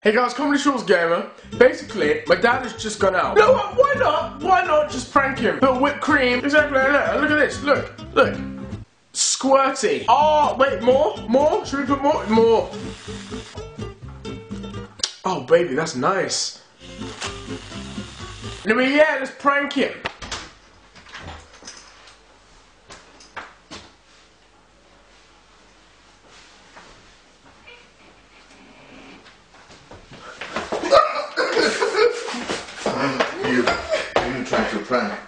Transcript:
Hey guys, Comedy Shorts Gamer. Basically, my dad has just gone out. No, why not? Why not just prank him? Put whipped cream. Exactly like that. Look at this. Look. Look. Squirty. Oh, wait, more? More? Should we put more? More. Oh, baby, that's nice. I mean, yeah, let's prank him. You trying to prank.